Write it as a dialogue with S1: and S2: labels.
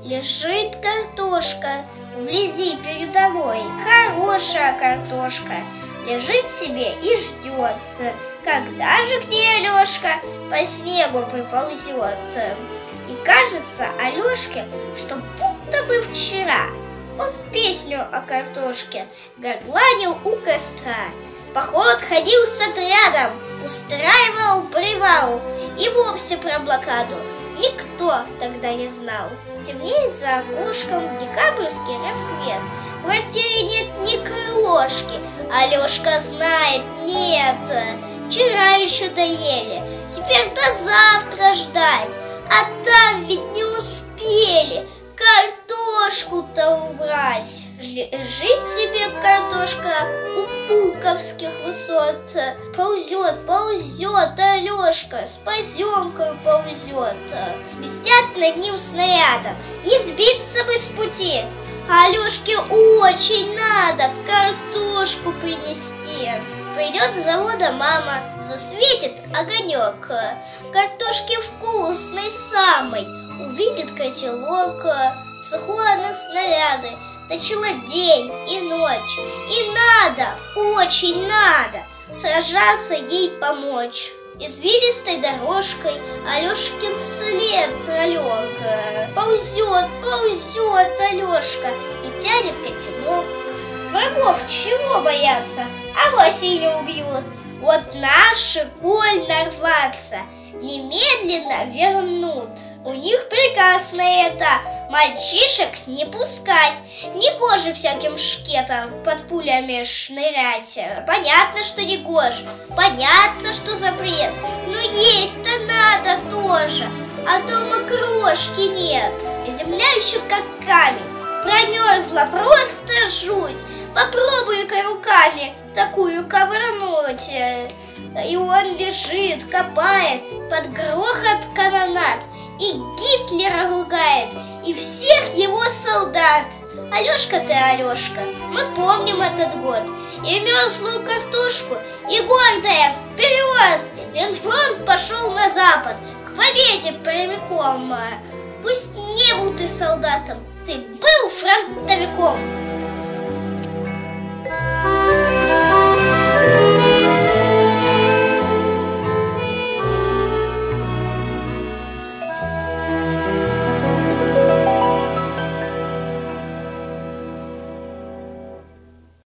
S1: Лежит картошка вблизи передовой, хорошая картошка, лежит себе и ждет, когда же к ней Алешка по снегу приползет. И кажется Алешке, что будто бы вчера он песню о картошке горланил у костра, поход ходил с отрядом, устраивал привал, и вовсе про блокаду никто тогда не знал. Темнеет за окошком декабрьский рассвет, в квартире нет ни крылошки. Алешка знает, нет, вчера еще доели, теперь до завтра ждать, а там ведь не успели картошку-то убрать. Жить себе картошка у пулковских высот, ползет, ползет Алешка, с поземкой ползет. Свистят над ним снарядом, не сбиться бы с пути, а Алешке очень надо картошку принести. Придет с завода мама, засветит огонек, картошки вкусной самой, увидит котелок, цеху она снаряды, точила день и ночь, и надо, очень надо сражаться ей помочь. Извилистой дорожкой Алешкин след пролег, ползет, ползет Алешка и тянет котелок. Врагов чего бояться, авось и не убьют. Вот наши, коль нарваться, немедленно вернут. У них приказ на это — мальчишек не пускать, негоже всяким шкетам под пулями шнырять. Понятно, что негоже, понятно, что запрет, но есть-то надо тоже, а дома крошки нет. Земля еще как камень, промерзла просто жуть. Попробуй-ка руками такую ковырнуть. И он лежит, копает под грохот канонад, и Гитлера ругает, и всех его солдат. Алешка ты, Алешка, мы помним этот год, и мерзлую картошку, и гордая вперед. Ленфронт пошел на запад, к победе прямиком. Пусть не был ты солдатом, ты был фронтовиком.